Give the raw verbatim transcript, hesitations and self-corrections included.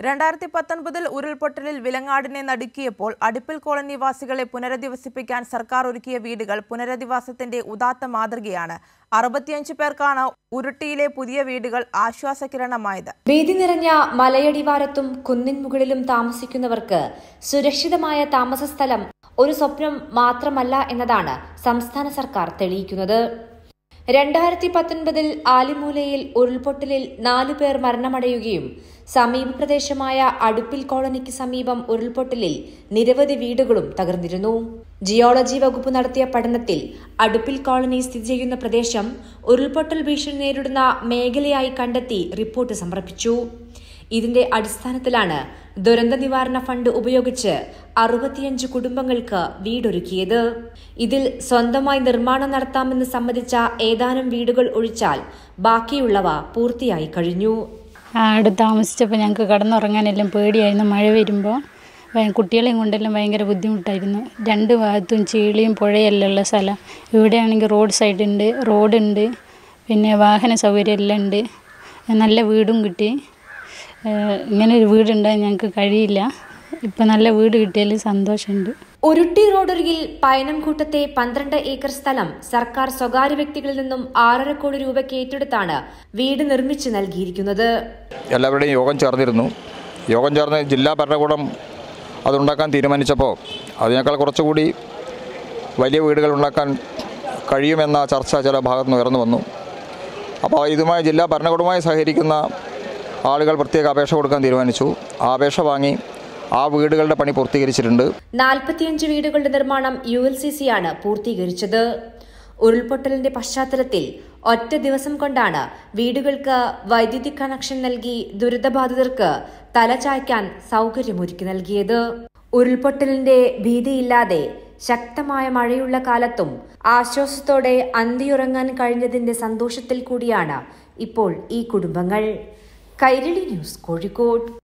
രണ്ടായിരത്തി പത്തൊൻപതിൽ ഉരുൾപൊട്ടലിൽ വിലങ്ങാടിനെ നടുക്കിയപ്പോൾ അടുപ്പിൽ കോളനി വാസികളെ പുനരധിവസിപ്പിക്കാൻ സർക്കാർ ഒരുക്കിയ വീടുകൾ പുനരധിവാസത്തിന്റെ ഉദാത്ത മാതൃകയാണ്. അറുപത്തിയഞ്ച് പേർക്കാണ് ഉരുട്ടിയിലെ പുതിയ വീടുകൾ ആശ്വാസകിരണമായത്. ഭീതി നിറഞ്ഞ മലയടിവാരത്തും കുന്നിൻ മുകളിലും താമസിക്കുന്നവർക്ക് സുരക്ഷിതമായ താമസ സ്ഥലം ഒരു സ്വപ്നം മാത്രമല്ല എന്നതാണ് സംസ്ഥാന സർക്കാർ തെളിയിക്കുന്നത്. രണ്ടായിരത്തി പത്തൊൻപതിൽ ആലിമൂലയിൽ ഉരുൾപൊട്ടലിൽ നാലു പേർ മരണമടയുകയും സമീപ പ്രദേശമായ അടുപ്പിൽ കോളനിക്ക് സമീപം ഉരുൾപൊട്ടലിൽ നിരവധി വീടുകളും തകർന്നിരുന്നു. ജിയോളജി വകുപ്പ് നടത്തിയ പഠനത്തിൽ അടുപ്പിൽ കോളനി സ്ഥിതി ചെയ്യുന്ന പ്രദേശം ഉരുൾപൊട്ടൽ ഭീഷണി നേരിടുന്ന മേഖലയായി കണ്ടെത്തി റിപ്പോർട്ട് സമർപ്പിച്ചു. ഇതിന്റെ അടിസ്ഥാനത്തിലാണ് ദുരന്ത നിവാരണ ഫണ്ട് ഉപയോഗിച്ച് അറുപത്തിയഞ്ച് കുടുംബങ്ങൾക്ക് വീടൊരുക്കിയത്. ഇതിൽ സ്വന്തമായി നിർമ്മാണം നടത്താമെന്ന് സമ്മതിച്ച ഏതാനും വീടുകൾ ഒഴിച്ചാൽ ബാക്കിയുള്ളവ പൂർത്തിയായി കഴിഞ്ഞു. അവിടെ താമസിച്ചപ്പോൾ ഞങ്ങൾക്ക് കടന്നുറങ്ങാനെല്ലാം പേടിയായിരുന്നു. മഴ വരുമ്പോൾ കുട്ടികളെയും കൊണ്ടെല്ലാം ഭയങ്കര ബുദ്ധിമുട്ടായിരുന്നു. രണ്ട് ഭാഗത്തും ചീളിയും പുഴയെല്ലാം ഉള്ള സ്ഥലം. ഇവിടെയാണെങ്കിൽ റോഡ് സൈഡുണ്ട്, റോഡുണ്ട്, പിന്നെ വാഹന സൗകര്യം എല്ലാം ഉണ്ട്. നല്ല വീടും കിട്ടി. ഇങ്ങനെ ഒരു വീടുണ്ടായി ഞങ്ങൾക്ക് കഴിയില്ല. ഇപ്പം നല്ല വീട് കിട്ടിയാൽ സന്തോഷമുണ്ട്. ഉരുട്ടി റോഡരികിൽ പയനംകൂട്ടത്തെ പന്ത്രണ്ട് ഏക്കർ സ്ഥലം സർക്കാർ സ്വകാര്യ വ്യക്തികളിൽ നിന്നും ആറര കോടി രൂപയ്ക്ക് ഏറ്റെടുത്താണ് വീട് നിർമ്മിച്ചു നൽകിയിരിക്കുന്നത്. എല്ലാവരുടെയും യോഗം ചേർന്നിരുന്നു. യോഗം ചേർന്ന് ജില്ലാ ഭരണകൂടം അതുണ്ടാക്കാൻ തീരുമാനിച്ചപ്പോൾ അതിനേക്കാൾ കുറച്ചുകൂടി വലിയ വീടുകൾ ഉണ്ടാക്കാൻ കഴിയുമെന്ന ചർച്ച ചില ഭാഗത്തു നിന്ന് ഉയർന്നു വന്നു. അപ്പോൾ ഇതുമായി ജില്ലാ ഭരണകൂടവുമായി സഹകരിക്കുന്ന ആളുകൾ പ്രത്യേക അപേക്ഷ കൊടുക്കാൻ തീരുമാനിച്ചു. ആ അപേക്ഷ വാങ്ങി ആ വീടുകളുടെ പണി പൂർത്തീകരിച്ചിട്ടുണ്ട്. നാൽപ്പത്തിയഞ്ച് വീടുകളുടെ നിർമ്മാണം യു എൽ സി സി ആണ് പൂർത്തീകരിച്ചത്. ഉരുൾപൊട്ടലിന്റെ പശ്ചാത്തലത്തിൽ ഒറ്റ ദിവസം കൊണ്ടാണ് വീടുകൾക്ക് വൈദ്യുതി കണക്ഷൻ നൽകി ദുരിതബാധിതർക്ക് തലചായ്ക്കാൻ സൗകര്യമൊരുക്കി നൽകിയത്. ഉരുൾപൊട്ടലിന്റെ ഭീതിയില്ലാതെ ശക്തമായ മഴയുള്ള കാലത്തും ആശ്വാസത്തോടെ അന്തിയുറങ്ങാൻ കഴിഞ്ഞതിന്റെ സന്തോഷത്തിൽ കൂടിയാണ് ഇപ്പോൾ ഈ കുടുംബങ്ങൾ. കൈരളി ന്യൂസ്, കോഴിക്കോട്.